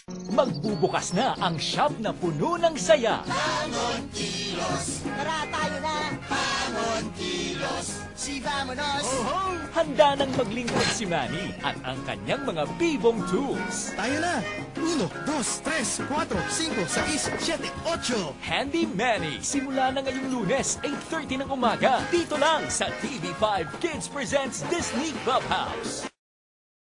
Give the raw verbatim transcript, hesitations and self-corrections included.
Magbubukas na ang shop na puno ng saya. Bangon kilos, tara tayo na. Bangon kilos, si Vamonos. Oh, handa nang maglingkod si Manny at ang kanyang mga bibong tools. Tayo na! Uno, dos, tres, cuatro, cinco, seis, siete, ocho. Handy Manny, simula na ngayong Lunes, eight thirty ng umaga. Dito lang sa T V five Kids presents Disney Clubhouse.